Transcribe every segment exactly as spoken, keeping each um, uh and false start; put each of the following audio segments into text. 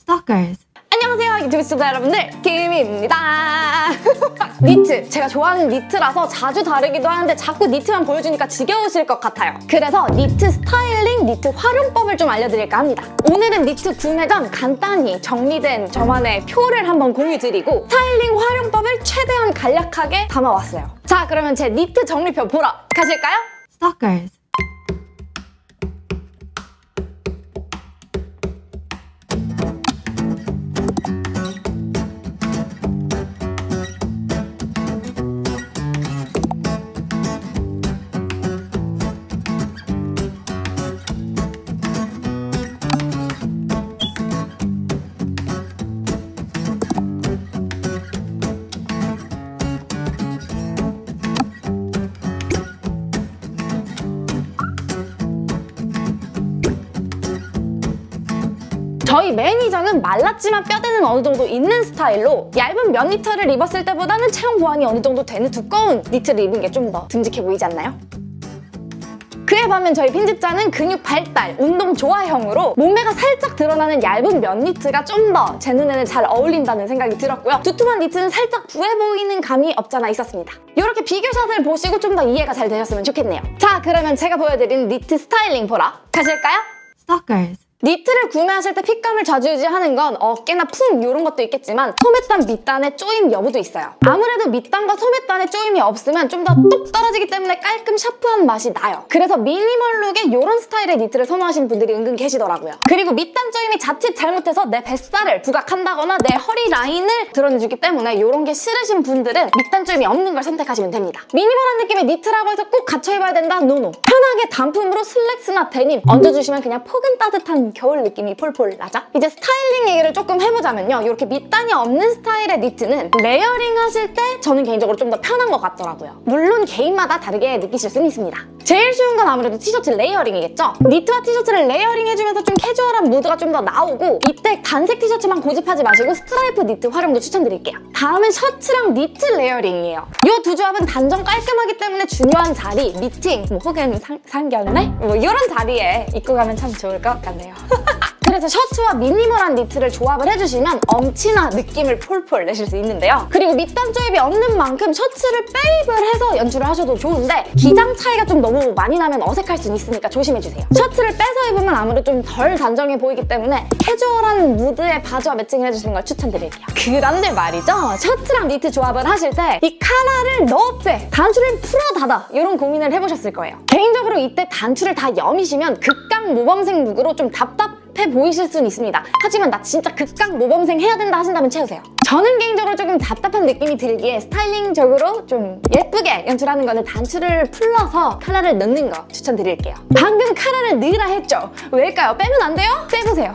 Stalkers. 안녕하세요 유튜브 시청자 여러분들, 김입니다. 니트, 제가 좋아하는 니트라서 자주 다르기도 하는데 자꾸 니트만 보여주니까 지겨우실 것 같아요. 그래서 니트 스타일링, 니트 활용법을 좀 알려드릴까 합니다. 오늘은 니트 구매 전 간단히 정리된 저만의 표를 한번 공유드리고 스타일링 활용법을 최대한 간략하게 담아왔어요. 자, 그러면 제 니트 정리표 보러 가실까요? Stalkers. 저희 매니저는 말랐지만 뼈대는 어느 정도 있는 스타일로 얇은 면 니트를 입었을 때보다는 체형 보완이 어느 정도 되는 두꺼운 니트를 입은 게 좀 더 듬직해 보이지 않나요? 그에 반면 저희 편집자는 근육 발달, 운동 좋아형으로 몸매가 살짝 드러나는 얇은 면 니트가 좀 더 제 눈에는 잘 어울린다는 생각이 들었고요. 두툼한 니트는 살짝 부해 보이는 감이 없잖아 있었습니다. 이렇게 비교샷을 보시고 좀 더 이해가 잘 되셨으면 좋겠네요. 자, 그러면 제가 보여드린 니트 스타일링 보러 가실까요? Stalkers. 니트를 구매하실 때 핏감을 좌지우지하는 건 어깨나 품 이런 것도 있겠지만 소매단, 밑단의 조임 여부도 있어요. 아무래도 밑단과 소매단의 조임이 없으면 좀 더 뚝 떨어지기 때문에 깔끔 샤프한 맛이 나요. 그래서 미니멀 룩에 이런 스타일의 니트를 선호하시는 분들이 은근 계시더라고요. 그리고 밑단 조임이 자칫 잘못해서 내 뱃살을 부각한다거나 내 허리 라인을 드러내주기 때문에 이런 게 싫으신 분들은 밑단 조임이 없는 걸 선택하시면 됩니다. 미니멀한 느낌의 니트라고 해서 꼭 갖춰 입어야 된다? 노노. 편하게 단품으로 슬랙스나 데님 얹어주시면 그냥 폭은 따뜻한 겨울 느낌이 폴폴 나죠? 이제 스타일링 얘기를 조금 해보자면요. 이렇게 밑단이 없는 스타일의 니트는 레이어링 하실 때 저는 개인적으로 좀 더 편한 것 같더라고요. 물론 개인마다 다르게 느끼실 수는 있습니다. 제일 쉬운 건 아무래도 티셔츠 레이어링이겠죠? 니트와 티셔츠를 레이어링 해주면서 좀 캐주얼한 무드가 좀 더 나오고, 이때 단색 티셔츠만 고집하지 마시고 스트라이프 니트 활용도 추천드릴게요. 다음은 셔츠랑 니트 레이어링이에요. 이 두 조합은 단정 깔끔하기 때문에 중요한 자리, 미팅, 뭐 혹은 상, 상견례? 뭐 이런 자리에 입고 가면 참 좋을 것 같네요. 그래서 셔츠와 미니멀한 니트를 조합을 해주시면 엄친한 느낌을 폴폴 내실 수 있는데요. 그리고 밑단 조입이 없는 만큼 셔츠를 빼입을 해서 연출을 하셔도 좋은데 기장 차이가 좀 너무 많이 나면 어색할 수는 있으니까 조심해주세요. 셔츠를 빼서 입으면 아무래도 좀 덜 단정해 보이기 때문에 캐주얼한 무드의 바지와 매칭을 해주시는 걸 추천드릴게요. 그런데 말이죠, 셔츠랑 니트 조합을 하실 때 이 카라를 넣어 빼, 단추를 풀어 닫아 이런 고민을 해보셨을 거예요. 개인적으로 이때 단추를 다 여미시면 극강 모범생 룩으로 좀 답답해 보이실 수는 있습니다. 하지만 나 진짜 극강 모범생 해야 된다 하신다면 채우세요. 저는 개인적으로 조금 답답한 느낌이 들기에 스타일링적으로 좀 예쁘게 연출하는 거는 단추를 풀러서 카라를 넣는 거 추천드릴게요. 방금 카라를 넣으라 했죠? 왜일까요? 빼면 안 돼요? 빼보세요.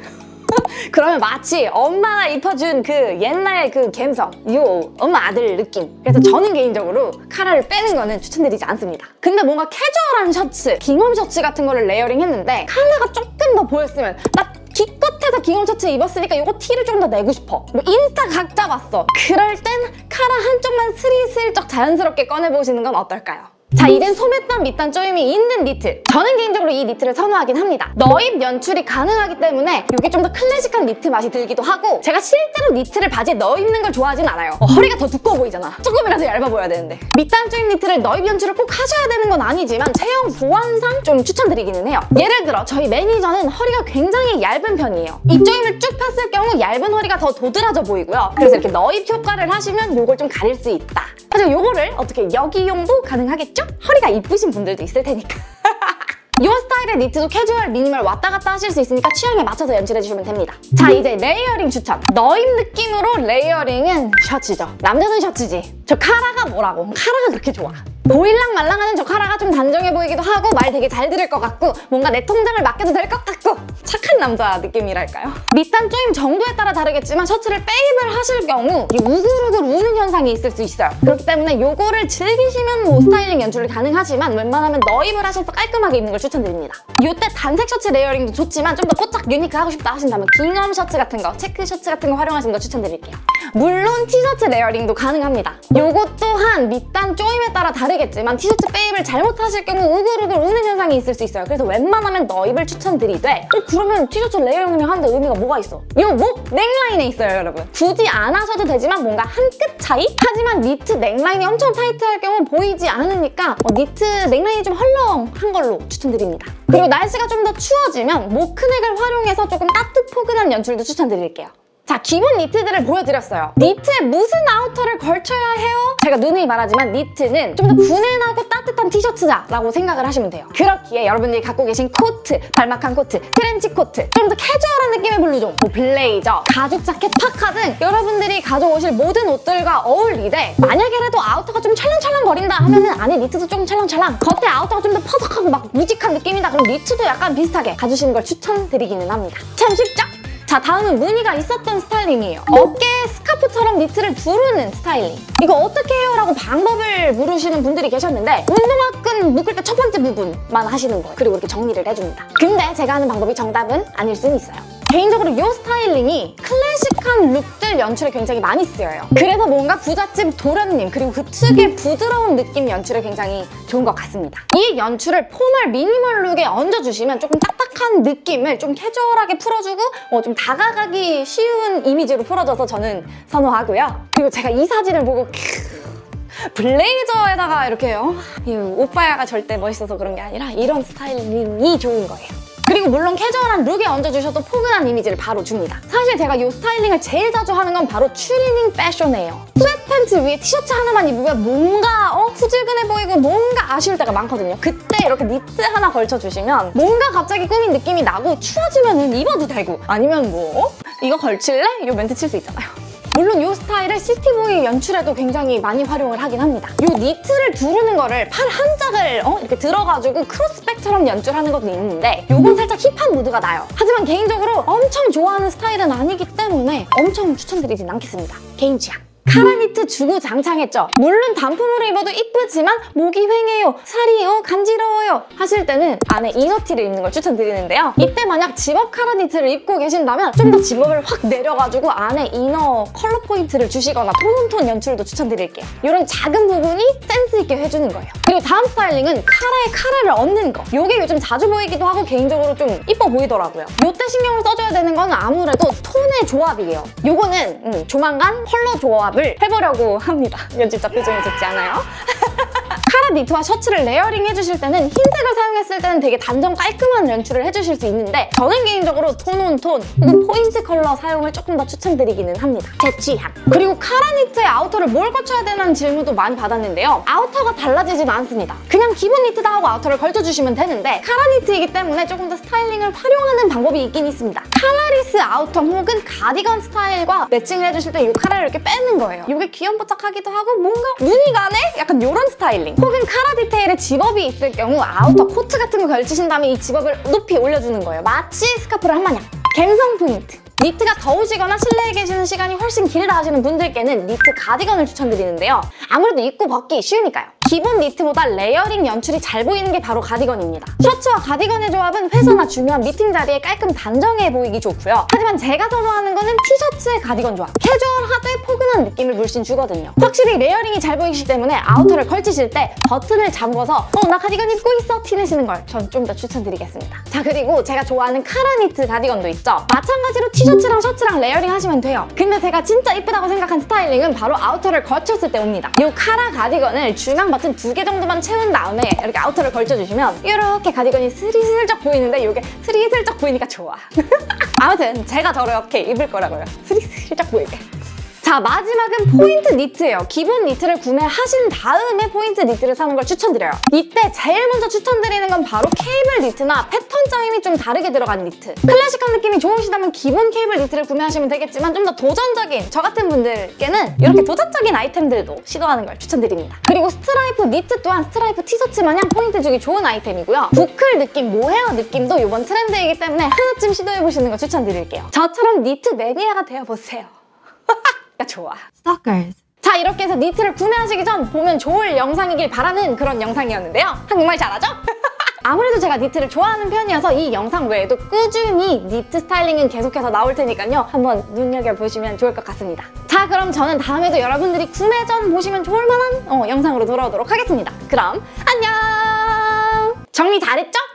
그러면 마치 엄마가 입혀준 그 옛날 그 감성, 요 엄마 아들 느낌. 그래서 저는 개인적으로 카라를 빼는 거는 추천드리지 않습니다. 근데 뭔가 캐주얼한 셔츠, 깅엄 셔츠 같은 거를 레이어링 했는데 카라가 조금 더 보였으면, 나 기껏해서 깅엄 셔츠 입었으니까 이거 티를 좀 더 내고 싶어, 뭐 인스타 각 잡았어, 그럴 땐 카라 한쪽만 스리슬쩍 자연스럽게 꺼내보시는 건 어떨까요? 자, 이젠 소매단, 밑단 조임이 있는 니트. 저는 개인적으로 이 니트를 선호하긴 합니다. 너입 연출이 가능하기 때문에 이게 좀 더 클래식한 니트 맛이 들기도 하고, 제가 실제로 니트를 바지에 넣어 입는 걸 좋아하진 않아요. 어, 허리가 더 두꺼워 보이잖아. 조금이라도 얇아 보여야 되는데. 밑단 조임 니트를 너입 연출을 꼭 하셔야 되는 건 아니지만 체형 보완상 좀 추천드리기는 해요. 예를 들어 저희 매니저는 허리가 굉장히 얇은 편이에요. 이 조임을 쭉 폈을 경우 얇은 허리가 더 도드라져 보이고요. 그래서 이렇게 너입 효과를 하시면 요걸 좀 가릴 수 있다. 하지만 요거를 어떻게 여기용도 가능하겠죠? 허리가 이쁘신 분들도 있을 테니까. 이 스타일의 니트도 캐주얼, 미니멀 왔다 갔다 하실 수 있으니까 취향에 맞춰서 연출해주시면 됩니다. 자, 이제 레이어링 추천. 너입 느낌으로 레이어링은 셔츠죠. 남자는 셔츠지. 저 카라가 뭐라고? 카라가 그렇게 좋아. 보일랑 말랑하는 저 카라가 좀 단정해 보이기도 하고 말 되게 잘 들을 것 같고 뭔가 내 통장을 맡겨도 될 것 같고 착한 남자 느낌이랄까요? 밑단 조임 정도에 따라 다르겠지만 셔츠를 빼입을 하실 경우 이 우글우글 우는 현상이 있을 수 있어요. 그렇기 때문에 요거를 즐기시면 뭐 스타일링 연출이 가능하지만 웬만하면 너입을 하셔서 깔끔하게 입는 걸 추천드립니다. 요때 단색 셔츠 레이어링도 좋지만 좀 더 뽀짝 유니크 하고 싶다 하신다면 깅엄 셔츠 같은 거, 체크 셔츠 같은 거 활용하시는 거 추천드릴게요. 물론 티셔츠 레이어링도 가능합니다. 요것 또한 밑단 조임에 따라 다르겠지만 티셔츠 빼입을 잘못하실 경우 우글우글 우는 현상이 있을 수 있어요. 그래서 웬만하면 너입을 추천드리되 어, 그러면 티셔츠 레이어링을 하는데 의미가 뭐가 있어? 이 목 넥라인에 있어요, 여러분. 굳이 안 하셔도 되지만 뭔가 한 끗 차이? 하지만 니트 넥라인이 엄청 타이트할 경우 보이지 않으니까 어, 니트 넥라인이 좀 헐렁한 걸로 추천드립니다. 그리고 날씨가 좀 더 추워지면 모크넥을 활용해서 조금 따뜻포근한 연출도 추천드릴게요. 자, 기본 니트들을 보여드렸어요. 니트에 무슨 아우터를 걸쳐야 해요? 제가 누누이 말하지만 니트는 좀 더 분해나고 따뜻한 티셔츠다라고 생각을 하시면 돼요. 그렇기에 여러분들이 갖고 계신 코트, 발막한 코트, 트렌치 코트, 좀 더 캐주얼한 느낌의 블루존, 뭐 블레이저, 가죽 자켓, 파카 등 여러분들이 가져오실 모든 옷들과 어울리되 만약에라도 아우터가 좀 찰랑찰랑 거린다 하면은 안에 니트도 조금 찰랑찰랑, 겉에 아우터가 좀 더 퍼석하고 막 묵직한 느낌이다 그럼 니트도 약간 비슷하게 가주시는 걸 추천드리기는 합니다. 참 쉽죠? 자, 다음은 무늬가 있었던 스타일링이에요. 어깨에 스카프처럼 니트를 두르는 스타일링. 이거 어떻게 해요? 라고 방법을 물으시는 분들이 계셨는데 운동화끈 묶을 때 첫 번째 부분만 하시는 거예요. 그리고 이렇게 정리를 해줍니다. 근데 제가 하는 방법이 정답은 아닐 수는 있어요. 개인적으로 이 스타일링이 클래식한 룩들 연출에 굉장히 많이 쓰여요. 그래서 뭔가 부잣집 도련님 그리고 그 특유의 부드러운 느낌 연출에 굉장히 좋은 것 같습니다. 이 연출을 포멀 미니멀 룩에 얹어주시면 조금 딱딱한 느낌을 좀 캐주얼하게 풀어주고 어, 좀 다가가기 쉬운 이미지로 풀어줘서 저는 선호하고요. 그리고 제가 이 사진을 보고 블레이저에다가 이렇게 어? 이 오빠야가 절대 멋있어서 그런 게 아니라 이런 스타일링이 좋은 거예요. 그리고 물론 캐주얼한 룩에 얹어주셔도 포근한 이미지를 바로 줍니다. 사실 제가 이 스타일링을 제일 자주 하는 건 바로 추리닝 패션이에요. 스웨트팬츠 위에 티셔츠 하나만 입으면 뭔가 어? 후질근해 보이고 뭔가 아쉬울 때가 많거든요. 그때 이렇게 니트 하나 걸쳐주시면 뭔가 갑자기 꾸민 느낌이 나고 추워지면 입어도 되고 아니면 뭐 어? 이거 걸칠래? 이 멘트 칠 수 있잖아요. 물론 이 스타일을 시티보이 연출에도 굉장히 많이 활용을 하긴 합니다. 이 니트를 두르는 거를 팔 한 짝을 어? 이렇게 들어가지고 크로스백처럼 연출하는 것도 있는데 이건 살짝 힙한 무드가 나요. 하지만 개인적으로 엄청 좋아하는 스타일은 아니기 때문에 엄청 추천드리진 않겠습니다. 개인 취향. 카라 니트 주구장창했죠? 물론 단품으로 입어도 이쁘지만 목이 휑해요, 살이 어, 간지러워요 하실 때는 안에 이너티를 입는 걸 추천드리는데요. 이때 만약 집업 카라 니트를 입고 계신다면 좀 더 집업을 확 내려가지고 안에 이너 컬러 포인트를 주시거나 톤온톤 연출도 추천드릴게요. 이런 작은 부분이 센스 있게 해주는 거예요. 그리고 다음 스타일링은 카라에 카라를 얹는 거. 이게 요즘 자주 보이기도 하고 개인적으로 좀 이뻐 보이더라고요. 이때 신경을 써줘야 되는 건 아무래도 톤의 조합이에요. 요거는 음, 조만간 컬러 조합 해보려고 합니다. 이건 진짜 표정이 좋지 않아요? 카라 니트와 셔츠를 레이어링 해주실 때는 흰색을 사용했을 때는 되게 단정 깔끔한 연출을 해주실 수 있는데 저는 개인적으로 톤온톤 혹은 포인트 컬러 사용을 조금 더 추천드리기는 합니다. 제 취향. 그리고 카라 니트의 아우터를 뭘 걸쳐야 되는 질문도 많이 받았는데요. 아우터가 달라지진 않습니다. 그냥 기본 니트다 하고 아우터를 걸쳐주시면 되는데 카라 니트이기 때문에 조금 더 스타일링을 활용하는 방법이 있긴 있습니다. 칼라리스 아우터 혹은 가디건 스타일과 매칭을 해주실 때 이 카라를 이렇게 빼는 거예요. 이게 귀염뽀짝하기도 하고 뭔가 눈이 가네? 약간 이런 스타일링. 혹은 카라 디테일에 집업이 있을 경우 아우터 코트 같은 거 걸치신 다음에 이 집업을 높이 올려주는 거예요. 마치 스카프를 한 마냥. 갬성 포인트. 니트가 더우시거나 실내에 계시는 시간이 훨씬 길다 하시는 분들께는 니트 가디건을 추천드리는데요. 아무래도 입고 벗기 쉬우니까요. 기본 니트보다 레이어링 연출이 잘 보이는 게 바로 가디건입니다. 셔츠와 가디건의 조합은 회사나 중요한 미팅 자리에 깔끔 단정해 보이기 좋고요. 하지만 제가 선호하는 거는 티셔츠의 가디건 조합. 캐주얼하되 포근한 느낌을 물씬 주거든요. 확실히 레이어링이 잘 보이기 때문에 아우터를 걸치실 때 버튼을 잠궈서 어, 나 가디건 입고 있어 티 내시는 걸 전 좀 더 추천드리겠습니다. 자, 그리고 제가 좋아하는 카라 니트 가디건도 있죠. 마찬가지로 티셔츠랑 셔츠랑 레이어링 하시면 돼요. 근데 제가 진짜 이쁘다고 생각한 스타일링은 바로 아우터를 걸쳤을 때 옵니다. 이 카라 가디건을 중앙 버튼 두 개 정도만 채운 다음에 이렇게 아우터를 걸쳐주시면 이렇게 가디건이 스리슬쩍 보이는데 이게 스리슬쩍 보이니까 좋아. 아무튼 제가 저렇게 입을 거라고요. 스리슬쩍 보이게. 자, 마지막은 포인트 니트예요. 기본 니트를 구매하신 다음에 포인트 니트를 사는 걸 추천드려요. 이때 제일 먼저 추천드리는 건 바로 케이블 니트나 패턴 짜임이 좀 다르게 들어간 니트. 클래식한 느낌이 좋으시다면 기본 케이블 니트를 구매하시면 되겠지만 좀 더 도전적인 저 같은 분들께는 이렇게 도전적인 아이템들도 시도하는 걸 추천드립니다. 그리고 스트라이프 니트 또한 스트라이프 티셔츠 마냥 포인트 주기 좋은 아이템이고요. 부클 느낌, 모헤어 느낌도 이번 트렌드이기 때문에 하나쯤 시도해보시는 거 추천드릴게요. 저처럼 니트 매니아가 되어보세요. 좋아. Stalkers. 자, 이렇게 해서 니트를 구매하시기 전 보면 좋을 영상이길 바라는 그런 영상이었는데요. 한국말 잘하죠? 아무래도 제가 니트를 좋아하는 편이어서 이 영상 외에도 꾸준히 니트 스타일링은 계속해서 나올 테니까요. 한번 눈여겨보시면 좋을 것 같습니다. 자, 그럼 저는 다음에도 여러분들이 구매 전 보시면 좋을 만한 어, 영상으로 돌아오도록 하겠습니다. 그럼 안녕! 정리 잘했죠?